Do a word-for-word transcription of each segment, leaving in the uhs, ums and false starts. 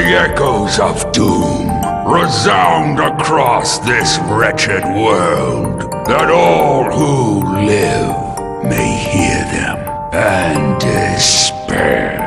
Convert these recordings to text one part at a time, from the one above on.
the echoes of doom resound across this wretched world, that all who live may hear them and despair.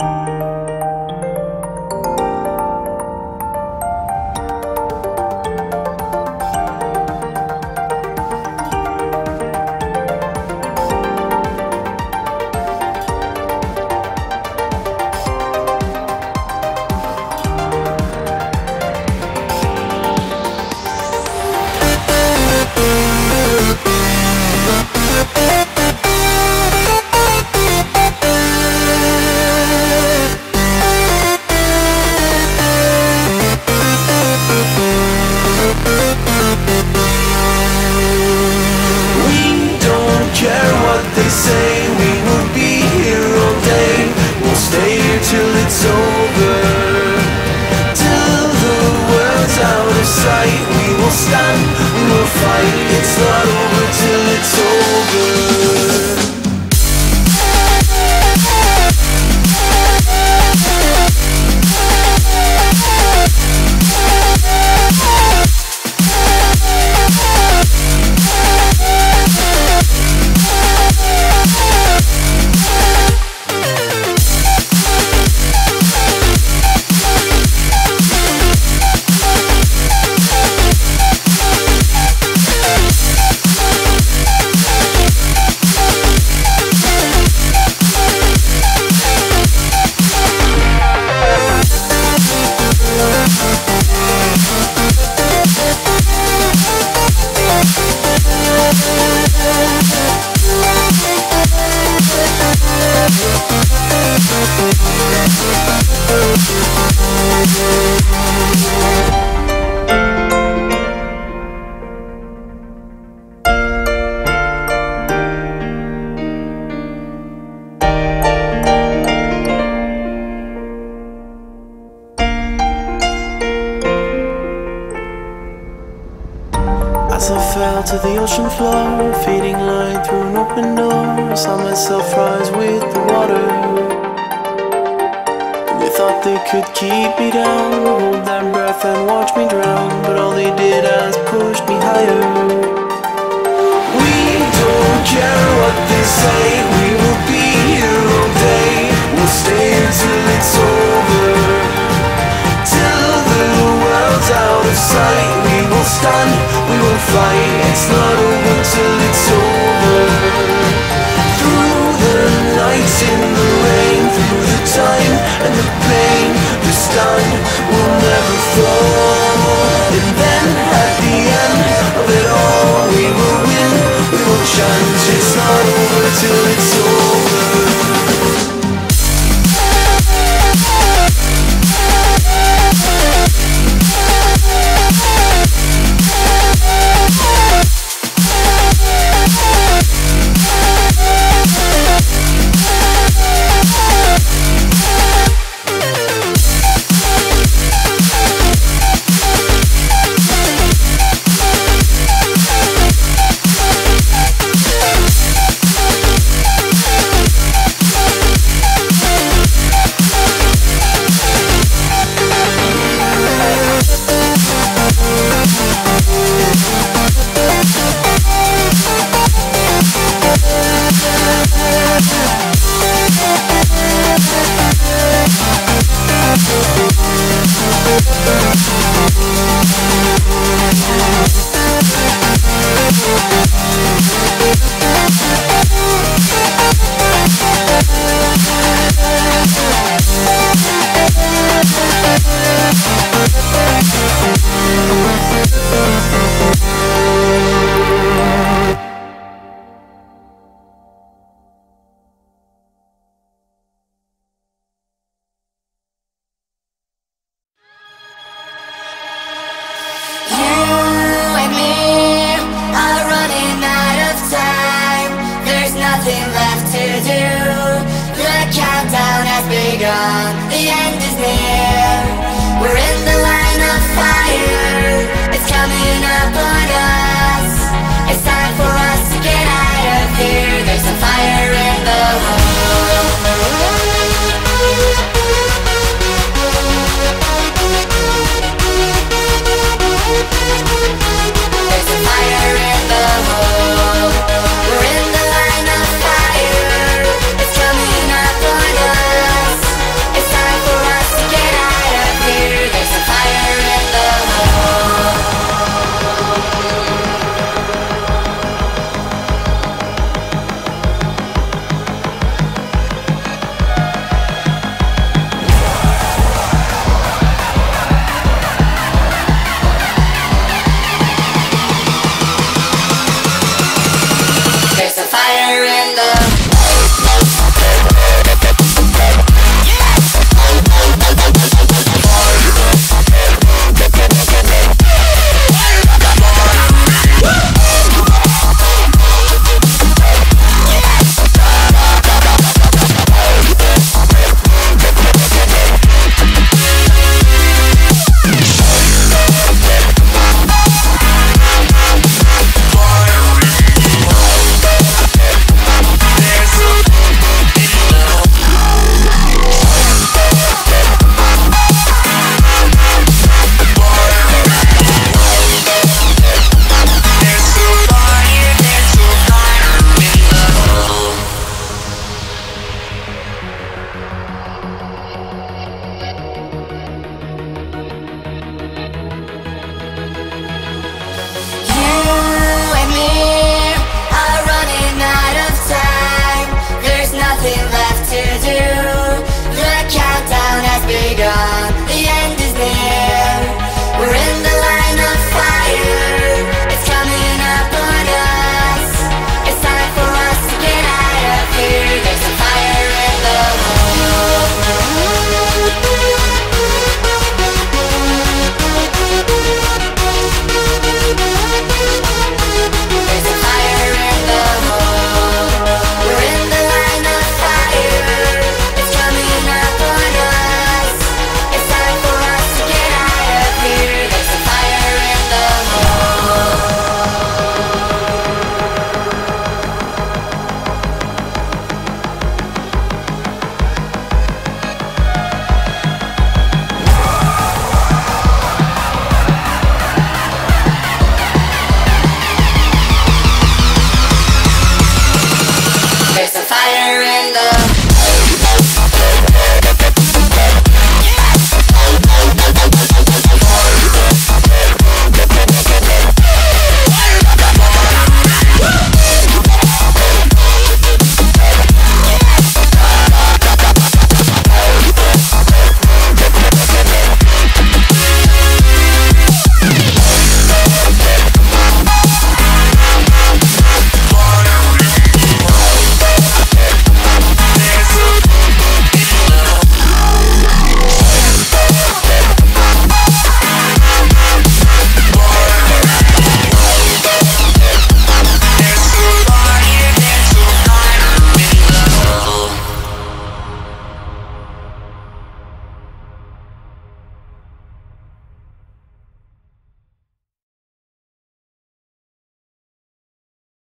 As I fell to the ocean floor, fading light through an open door, I saw myself rise with the water. They thought they could keep me down, hold their breath and watch me drown, but all they did was push me higher. We don't care what they say, we will be here all day. We'll stay until it's over, till the world's out of sight. We will stand, we will fight, it's not over till it's over. Through the nights in the rain, through the time and the pain, we stand, we'll never fall. And then at the end of it all, we will win, we will chant, it's not over till it's over. Left to do. The countdown has begun. The end